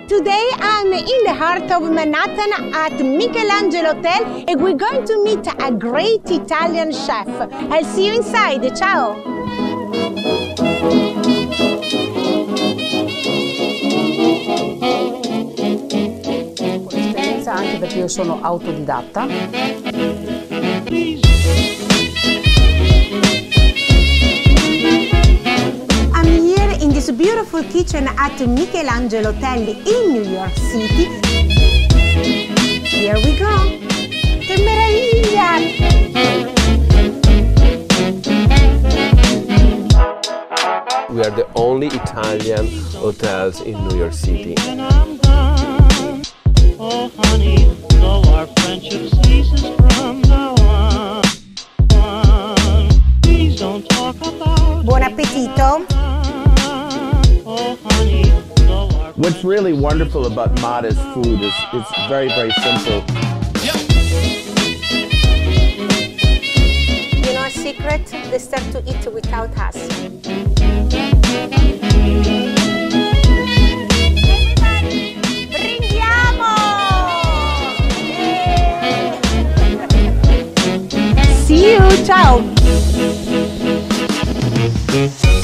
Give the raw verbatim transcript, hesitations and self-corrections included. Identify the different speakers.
Speaker 1: Today I'm in the heart of Manhattan at Michelangelo Hotel and we're going to meet a great Italian chef. I'll see you inside, ciao!
Speaker 2: Con esperienza anche perché io sono autodidatta.
Speaker 1: In this beautiful kitchen at Michelangelo Hotel in New York City. Here we go! Che meraviglia!
Speaker 3: We are the only Italian hotels in New York City.
Speaker 4: Oh honey, though our friendship ceases from now on. Please don't talk about.
Speaker 1: Buon appetito!
Speaker 5: What's really wonderful about Mada's food is it's very, very simple.
Speaker 1: You know a secret? They start to eat without us. Everybody, Brindiamo! Yeah. See you, ciao!